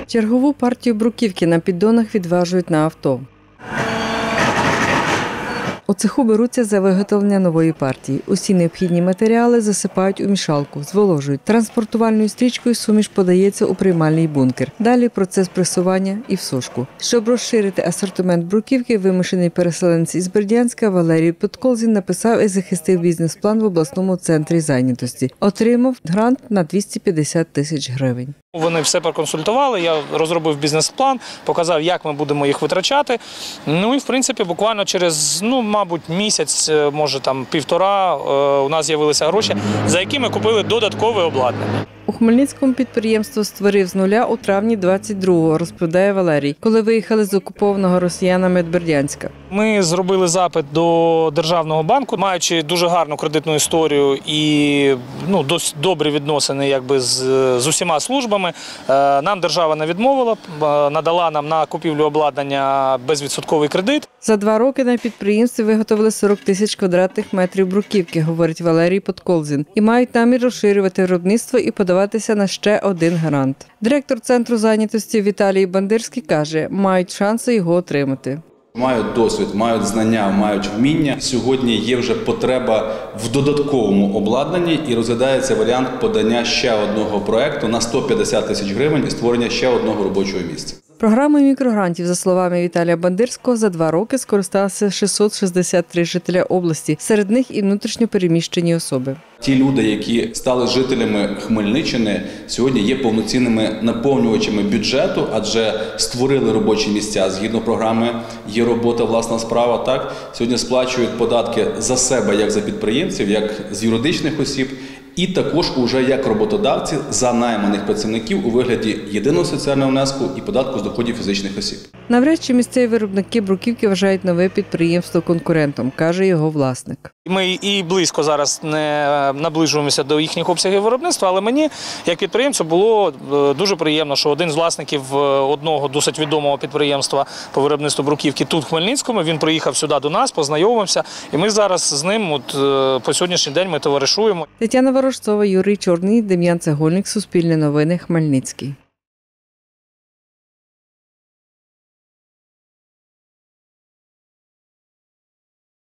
Чергову партію бруківки на піддонах відважують на авто. У цеху беруться за виготовлення нової партії. Усі необхідні матеріали засипають у мішалку, зволожують. Транспортувальною стрічкою суміш подається у приймальний бункер. Далі процес пресування і в сушку. Щоб розширити асортимент бруківки, вимушений переселенець із Бердянська Валерій Подколзін написав і захистив бізнес-план в обласному центрі зайнятості. Отримав грант на 250 тисяч гривень. Вони все проконсультували, я розробив бізнес-план, показав, як ми будемо їх витрачати. Ну і, в принципі, буквально через, мабуть, місяць, може там півтора, у нас з'явилися гроші, за які ми купили додаткове обладнання. У Хмельницькому підприємство створив з нуля у травні 22-го, розповідає Валерій, коли виїхали з окупованого росіянами Бердянська. Ми зробили запит до Державного банку, маючи дуже гарну кредитну історію і досить добрі відносини з усіма службами. Нам держава не відмовила, надала нам на купівлю обладнання безвідсотковий кредит. За 2 роки на підприємстві виготовили 40 тисяч квадратних метрів бруківки, говорить Валерій Подколзін, і мають намір розширювати виробництво і подаватися на ще один грант. Директор Центру зайнятості Віталій Бандирський каже, мають шанси його отримати. Мають досвід, мають знання, мають вміння. Сьогодні є вже потреба в додатковому обладнанні і розглядається варіант подання ще одного проєкту на 150 тисяч гривень і створення ще одного робочого місця. Програмою мікрогрантів, за словами Віталія Бандирського, за 2 роки скористалися 663 жителя області, серед них і внутрішньо переміщені особи. Ті люди, які стали жителями Хмельниччини, сьогодні є повноцінними наповнювачами бюджету, адже створили робочі місця згідно програми «Є робота, власна справа». Так, сьогодні сплачують податки за себе, як за підприємців, як з юридичних осіб, і також уже як роботодавці за найманих працівників у вигляді єдиного соціального внеску і податку з доходів фізичних осіб. Навряд чи місцеві виробники бруківки вважають нове підприємство конкурентом, каже його власник. Ми і близько зараз не наближуємося до їхніх обсягів виробництва, але мені, як підприємцю, було дуже приємно, що один з власників одного досить відомого підприємства по виробництву бруківки тут, в Хмельницькому, він приїхав сюди до нас, познайомився, і ми зараз з ним по сьогоднішній день ми товаришуємо. Тетяна Ворожцова, Юрій Чорний, Дем'ян Цегольник, Суспільне новини, Хмельницький.